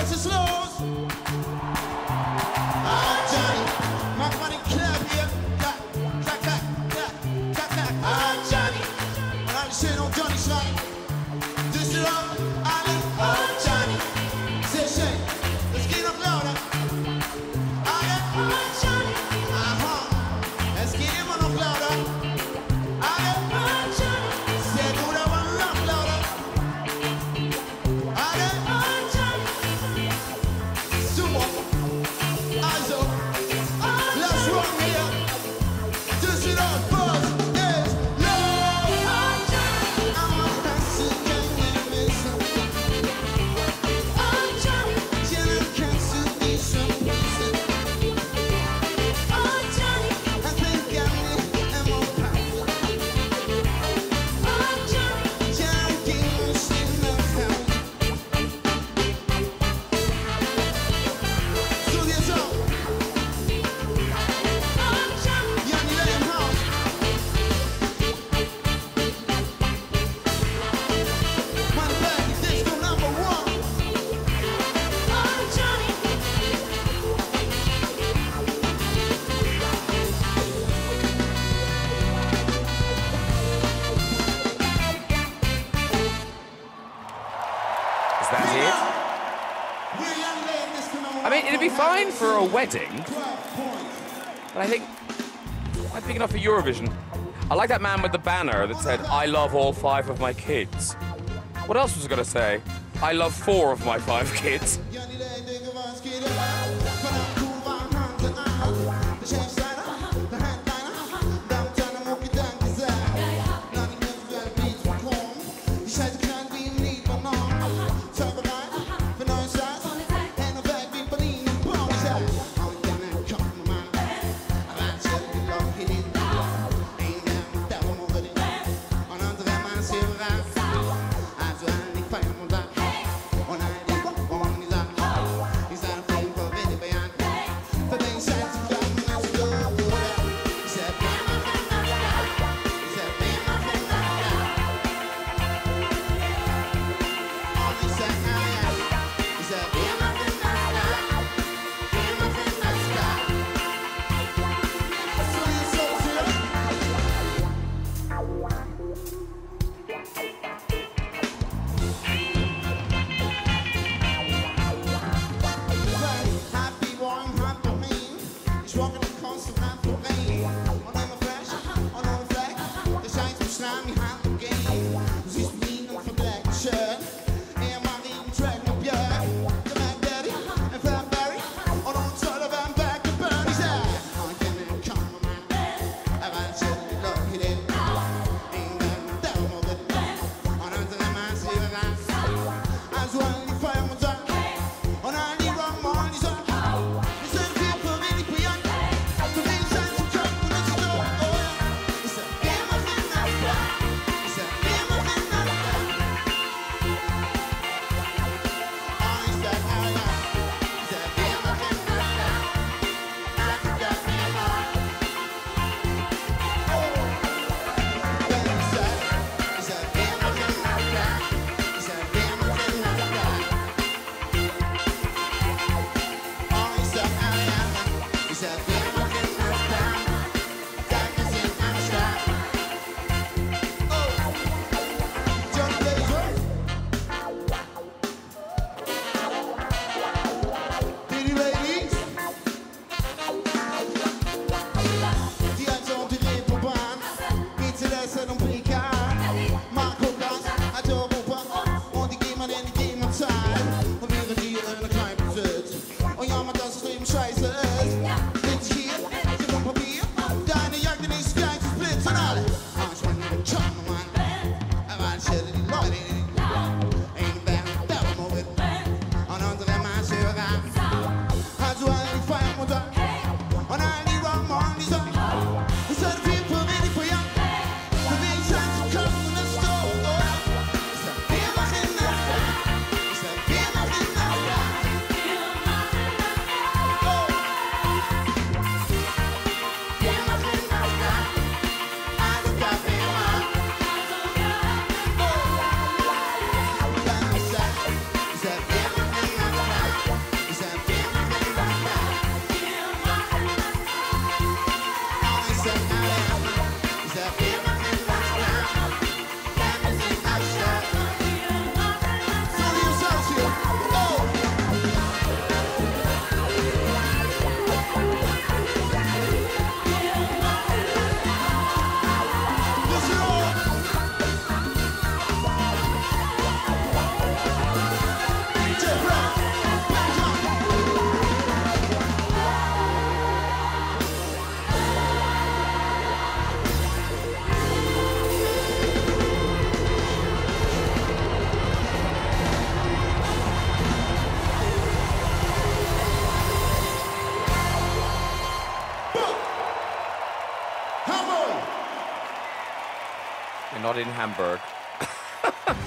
Was ist los? Ah, Johnny, mach mal den Club hier. Klack, klack, klack, klack, klack, klack. Ah, Johnny. Und alle schön um Johnny schreien. Düsseldorf, alle. Ah, Johnny. Sehr schön. Das geht noch lauter. Alle. Ah, Johnny. Aha. Es geht immer noch lauter. Alle. Ah, Johnny. Sehr gut, aber noch lauter. Alle. Ah, Johnny. Super. Also, lass rum hier. Düsseldorf, Bus ist los. Aber kannst du keine wissen. Jenna, kannst du dich schon wissen. I think I'm immer passen. Jenna, geh uns in das Haus. So geht's auch. Johnny Lay im Haus. Meine Band, Disco Number 1. Is that it? We're Young Lay, Disco Number 1. I mean, it'd be fine for a wedding, 12 points. but I think I'm big enough for Eurovision. I like that man with the banner that said, I love all 5 of my kids. What else was I going to say? I love 4 of my 5 kids. Johnny Lay, Digga, was geht ab? Von der Kuh waren Hand in Hand. Der Chefsteiner, der Handliner, Dampfteiner, Mucki, danke sehr. Noch nicht mehr für ein Beat bekommen. Die Scheiße klang wie ein Lied übernommen. Seid bereit für neuen Scheiß? Hände weg wie Berlin und Braun. Ich sag, und gerne kommt man mal. Aber ich hab die Loch hier hin. Ein Jahr mit der Wohnung über den. Und andere Mann ist hier bereit. Also, ich feier und sag. Und ein Lied und ich sag. You're not in Hamburg.